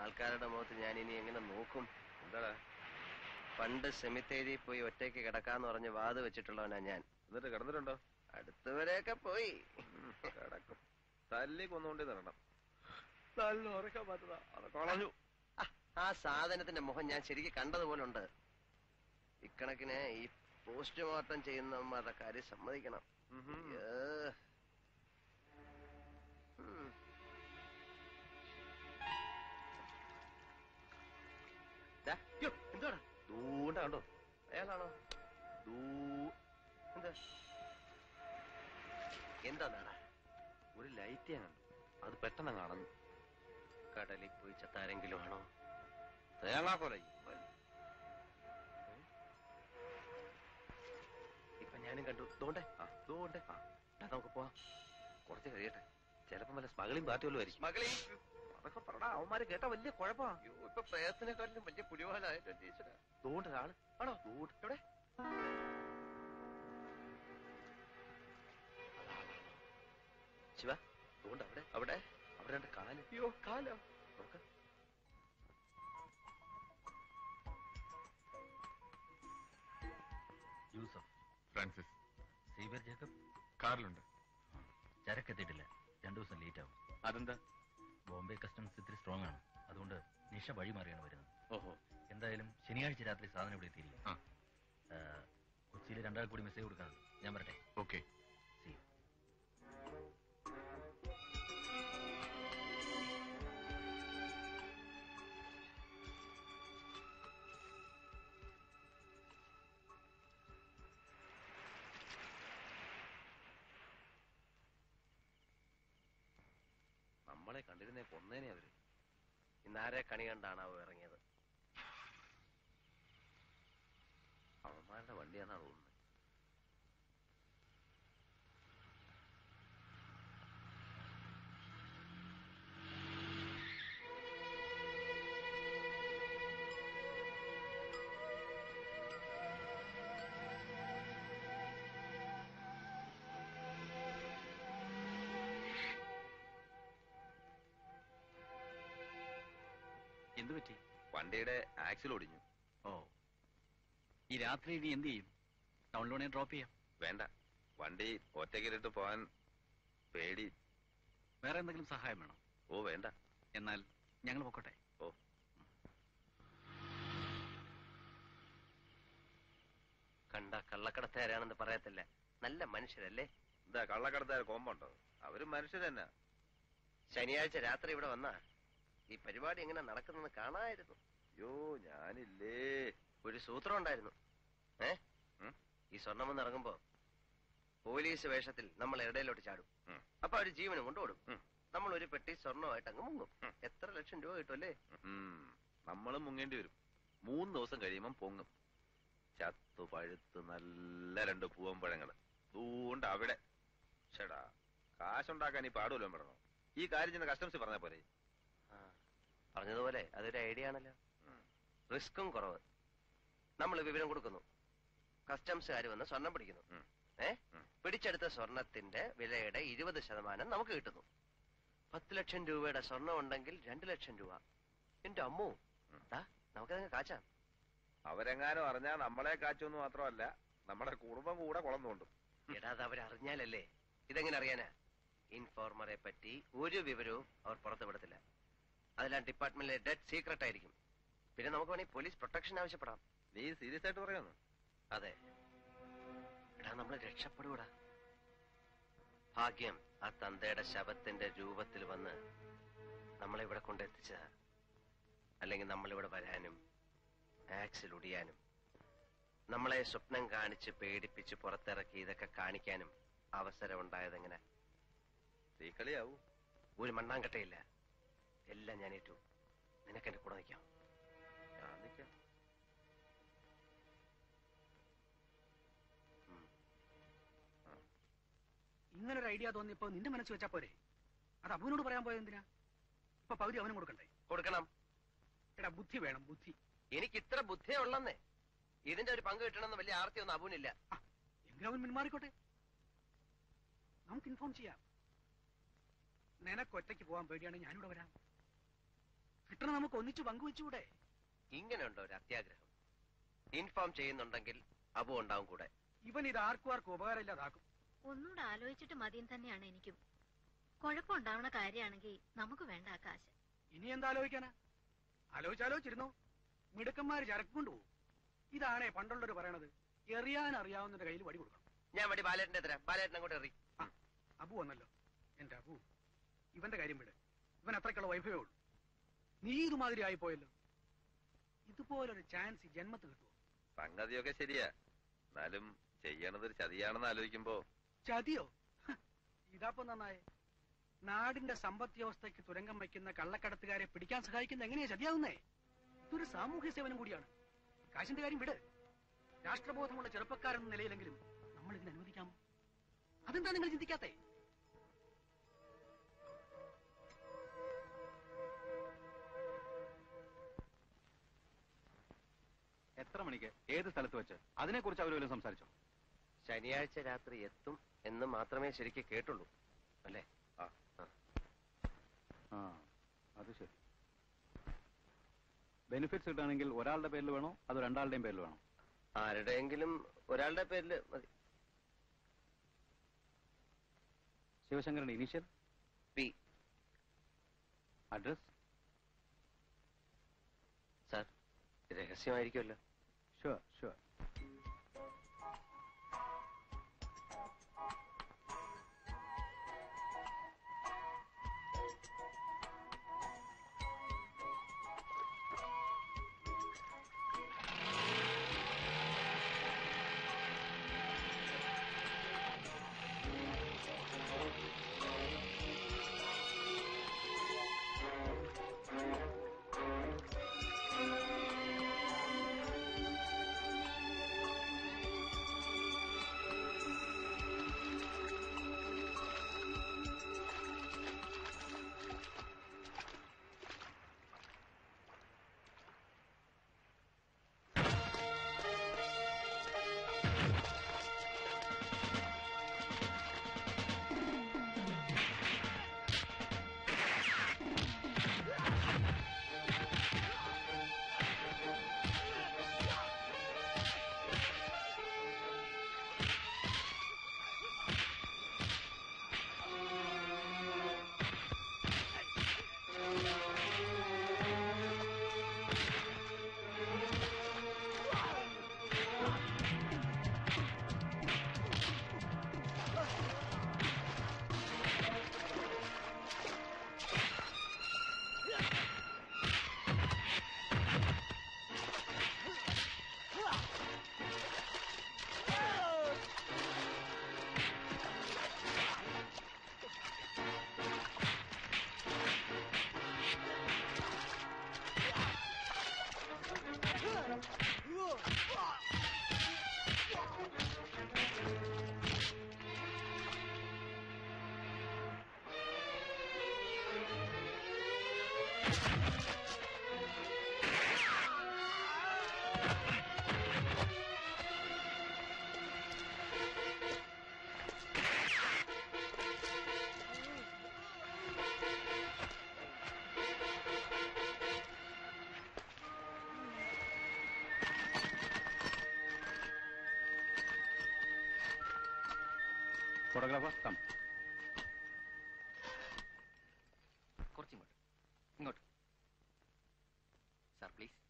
ആൾക്കാരുടെ മുഖത്ത് ഞാൻ ഇനി എങ്ങനെ നോക്കും? എന്താടാ? പണ്ട് സെമിത്തേരി പോയി ഒറ്റയ്ക്ക് കിടക്കാന്ന് പറഞ്ഞ് വാത് വെച്ചിട്ടുള്ളവനാ ഞാൻ. എന്നിട്ട് കിടന്നിട്ടുണ്ടോ? അടുത്തവരെയൊക്കെ പോയി കിടക്കും. തല്ലി കൊന്നുകൊണ്ടേ തരണം. നല്ല ഉറക്കാൻ പറ്റതാ. കളഞ്ഞു. ആ സാധനത്തിന്റെ മുഖം ഞാൻ ശരിക്കും കണ്ടതുപോലുണ്ട്. ഇക്കണക്കിന് ഈ പോസ്റ്റ്മോർട്ടം ചെയ്യുന്നവന്മാരുടെ കാര്യം സമ്മതിക്കണം. എന്താടാ ദൂണ്ട കണ്ടോ? അയാളാണോ? എന്താ ഒരു ലൈറ്റ് ഞാൻ കണ്ടു. അത് പെട്ടെന്ന് കാണുന്നു. കടലിൽ പോയി ചത്താരെങ്കിലും ആണോ? തേങ്ങാക്കൊല. ഇപ്പൊ ഞാനും കണ്ടു. ദോണ്ടേ നമുക്ക് പോവാം. കുറച്ച് കഴിയട്ടെ. ചിലപ്പോ വല്ല സ്മഗ്ലിംഗ് പാർട്ടി വല്ലതും ആയിരിക്കും. അതൊക്കെ പറടാ. അവന്മാര് കേട്ട വലിയ കുഴപ്പമാ. ഇപ്പൊ പ്രയത്നക്കാട്ടിലും വലിയ പുലിവാലായിട്ടോ ടീച്ചറാ. ദൂണ്ട ആള് ആണോ? എവിടെ? ശിവ ദൂണ്ട അവിടെ അവിടെ അവിടെ രണ്ട് കാല്. അയ്യോ കാലോ? നോക്ക. യൂസഫ്, ഫ്രാൻസിസ്, സീബർ ജേക്കബ് കാറിലുണ്ട്. ചരക്കെത്തിയിട്ടില്ല. 2 ദിവസം ലേറ്റ് ആവും. അതെന്താ? ബോംബെ കസ്റ്റംസ് ഇത്തിരി സ്ട്രോങ് ആണ്. അതുകൊണ്ട് നിഷ വഴി മാറിയാണ് വരുന്നത്. ഓഹോ. എന്തായാലും ശനിയാഴ്ച രാത്രി സാധനം ഇവിടെ എത്തിയിരിക്കും. കൊച്ചിയിൽ 2 ആൾ കൂടി മെസ്സേജ് കൊടുക്കാനുണ്ട്. ഞാൻ വരട്ടെ? ഓക്കെ. സി. നമ്മളെ കണ്ടിരുന്നേ കൊന്നേനെ അവര്. ഇന്നാരെ കണി കണ്ടാണാവോ ഇറങ്ങിയത്? അവന്മാരുടെ വണ്ടിയാന്നാ തോന്നുന്നത്. എന്തു പറ്റി? വണ്ടിയുടെ ആക്സിൽ ഒടിഞ്ഞു. ഓ, ഈ രാത്രി ഇനി എന്ത് ചെയ്യും? ടൗണിലോണെ ഡ്രോപ്പ് ചെയ്യാം. വേണ്ട, വണ്ടി ഒറ്റയ്ക്കിട്ട് പോവാൻ പേടി. വേറെ എന്തെങ്കിലും സഹായം വേണോ? ഓ വേണ്ട. എന്നാൽ ഞങ്ങൾ പൊക്കോട്ടെ. ഓ. കണ്ട കള്ളക്കടത്തുകാരാണെന്ന് പറയത്തില്ല. നല്ല മനുഷ്യരല്ലേ? എന്താ കള്ളക്കടത്തുകാർ കോമ്പുണ്ടോ? അവരും മനുഷ്യർ തന്നെ. ശനിയാഴ്ച രാത്രി ഇവിടെ വന്നാ ഈ പരിപാടി എങ്ങനെ നടക്കുന്നെന്ന് കാണാമായിരുന്നു. അയ്യോ ഞാനില്ലേ. ഒരു സൂത്രം ഉണ്ടായിരുന്നു. ഈ സ്വർണ്ണം ഇറങ്ങുമ്പോ പോലീസ് വേഷത്തിൽ നമ്മൾ ഇടയിലോട്ട് ചാടും. അപ്പൊ അവര് ജീവനും കൊണ്ടുപോടും. നമ്മൾ ഒരു പെട്ടി സ്വർണ്ണമായിട്ട് അങ്ങ് മുങ്ങും. എത്ര ലക്ഷം രൂപ കിട്ടുമല്ലേ? നമ്മളും മുങ്ങേണ്ടി വരും. 3 ദിവസം കഴിയുമ്പം പൊങ്ങും. ചത്തു പഴുത്ത് നല്ല 2 പൂവമ്പഴങ്ങള് ദൂണ്ട അവിടെ. ചേടാ, കാശുണ്ടാക്കാൻ ഈ പാടുമല്ലോ പറഞ്ഞോ. ഈ കാര്യം ചെന്ന് കസ്റ്റംസ് പറഞ്ഞ പോലെ. പറഞ്ഞതുപോലെ അതൊരു ഐഡിയ ആണല്ലോ. റിസ്ക്കും കുറവ്. നമ്മൾ വിവരം കൊടുക്കുന്നു, കസ്റ്റംസുകാർ വന്ന് സ്വർണം പിടിക്കുന്നു. പിടിച്ചെടുത്ത സ്വർണത്തിന്റെ വിലയുടെ 20% നമുക്ക് കിട്ടുന്നു. 10 ലക്ഷം രൂപയുടെ സ്വർണം ഉണ്ടെങ്കിൽ 2 ലക്ഷം രൂപ. എന്റെ അമ്മോ, നമുക്കതങ്ങ് കാച്ചാം. അവരെങ്ങാനും അറിഞ്ഞാൽ നമ്മളെ കാച്ചൊന്നും മാത്രമല്ല, നമ്മുടെ കുടുംബം കൂടെ കുളന്നുകൊണ്ടും. എടാ, അത് അവരറിഞ്ഞാലല്ലേ. ഇതെങ്ങനെ അറിയാനാ? ഇൻഫോർമറെ പറ്റി ഒരു വിവരവും അവർ പുറത്തു വിടത്തില്ല. അതെല്ലാം ഡിപ്പാർട്ട്മെന്റിലെ ഡെഡ് സീക്രട്ട് ആയിരിക്കും. പിന്നെ നമുക്ക് വേണമെങ്കിൽ പോലീസ് പ്രൊട്ടക്ഷൻ ആവശ്യപ്പെടാം. നീ സീരിയസ് ആയിട്ട് പറയാന്നു? അതെ. എടാ, നമ്മൾ രക്ഷപ്പെടൂടാ. ഭാഗ്യം ആ തന്തയുടെ ശവത്തിന്റെ രൂപത്തിൽ വന്ന് നമ്മളെ ഇവിടെ കൊണ്ടെത്തിച്ചതാ. അല്ലെങ്കിൽ നമ്മളിവിടെ വരാനും ആക്സിൽ ഒടിയാനും നമ്മളെ സ്വപ്നം കാണിച്ച് പേടിപ്പിച്ച് പുറത്തിറക്കി ഇതൊക്കെ കാണിക്കാനും അവസരം ഉണ്ടായതെങ്ങനെ? തീക്കളിയാവൂ. ഒരു മണ്ണാങ്കട്ടയില്ല. എല്ലാം ഞാൻ ഏറ്റു. നിനക്കെന്റെ കൂടെ നിൽക്കാം. ഞാൻ നിൽക്കാം. ഇങ്ങനൊരു ഐഡിയ തോന്നിയപ്പോ നിന്റെ മനസ്സ് വെച്ചാ പോരെ? അത് അബുവിനോട് പറയാൻ പോയത് എന്തിനാ? ഇപ്പൊ പകുതി അവനും കൊടുക്കണ്ടേ? കൊടുക്കണം. എടാ, ബുദ്ധി വേണം, ബുദ്ധി. എനിക്ക് ഇത്ര ബുദ്ധിയേ ഉള്ളന്നേ. ഇതിന്റെ ഒരു പങ്ക് കിട്ടണമെന്ന് വലിയ ആർത്തിയൊന്നും അബുവിനില്ല. എങ്കിലും അവൻ പിന്മാറിക്കോട്ടെ. നമുക്ക് ഇൻഫോം ചെയ്യാം. നിനക്ക് ഒറ്റയ്ക്ക് പോകാൻ പേടിയാണ്, ഞാനിവിടെ വരാം. കിട്ടണം നമുക്ക് ഒന്നിച്ചു പങ്കുവെച്ചുകൂടെ? ഇങ്ങനെയുണ്ടോ ഒരു അത്യാഗ്രഹം? ഇൻഫോം ചെയ്യുന്നുണ്ടെങ്കിൽ അബു ഉണ്ടാവും കൂടെ. ഇവൻ ഇത് ആർക്കും ഉപകാരമില്ലാതാക്കും. ഒന്നുകൂടെ ആലോചിച്ചിട്ട് മതിയും തന്നെയാണ് എനിക്കും. കുഴപ്പമുണ്ടാവണ കാര്യമാണെങ്കിൽ നമുക്ക് വേണ്ട ആ കാശ്. ഇനി എന്താ ആലോചിക്കാനാ? ആലോചിച്ചിരുന്നോ? മിടുക്കന്മാര് ചരക്ക് കൊണ്ടുപോകും. ഇതാണേ പണ്ടുള്ളവര് പറയണത്, എറിയാൻ അറിയാവുന്നതിന്റെ കയ്യിൽ വടി കൊടുക്കണം. ഞാൻ വടി ബാലേട്ടന്റെ തരാം. ബാലേട്ടൻ അങ്ങോട്ട് എറി. അബു വന്നല്ലോ. എന്റെ അബു, ഇവന്റെ കാര്യം വിട്. ഇവൻ അത്രയ്ക്കുള്ള വൈഭവേ ഉള്ളൂ. നീ ഇതുമാതിരി ആയിപ്പോയല്ലോ. ഇതുപോലൊരു ചാൻസ് ജന്മത്ത് കിട്ടുമോ? സംഗതിയൊക്കെ ശരിയാ. എന്നാലും ചെയ്യണതൊരു ചതിയാണെന്ന് ആലോചിക്കുമ്പോ. ചതിയോ? ഇതാപ്പൊ നന്നായേ. നാടിന്റെ സമ്പദ് വ്യവസ്ഥയ്ക്ക് തുരങ്കം വയ്ക്കുന്ന കള്ളക്കടത്തുകാരെ പിടിക്കാൻ സഹായിക്കുന്ന എങ്ങനെയാ ചതിയാവുന്നേ? ഇതൊരു സാമൂഹ്യ സേവനം കൂടിയാണ്. കാശിന്റെ കാര്യം വിട്. രാഷ്ട്രബോധമുള്ള ചെറുപ്പക്കാരെന്ന നിലയിലെങ്കിലും നമ്മൾ ഇതിന് അനുവദിക്കാമോ? അതെന്താ നിങ്ങൾ ചിന്തിക്കാത്തേ? എത്ര മണിക്ക് ഏത് സ്ഥലത്ത് വെച്ച് അതിനെക്കുറിച്ച് അവർ വല്ലതും സംസാരിച്ചോ? ശനിയാഴ്ച രാത്രി എത്തും എന്ന് മാത്രമേ ശരിക്കും കേട്ടുള്ളൂ അല്ലേ? അത് ശരി. ബെനിഫിറ്റ്സ് കിട്ടുകയാണെങ്കിൽ ഒരാളുടെ പേരിൽ വേണോ അതോ രണ്ടാളുടെയും പേരിൽ വേണോ? ആരുടെയെങ്കിലും ഒരാളുടെ പേരിൽ മതി. ശിവശങ്കരന്റെ ഇനീഷ്യൽ? പി. അഡ്രസ്? സാർ, രഹസ്യമായിരിക്കുമല്ലോ. Sure sure. Photographer, come. കുറച്ചിങ്ങോട്ട്. ഇങ്ങോട്ട്. Sir please.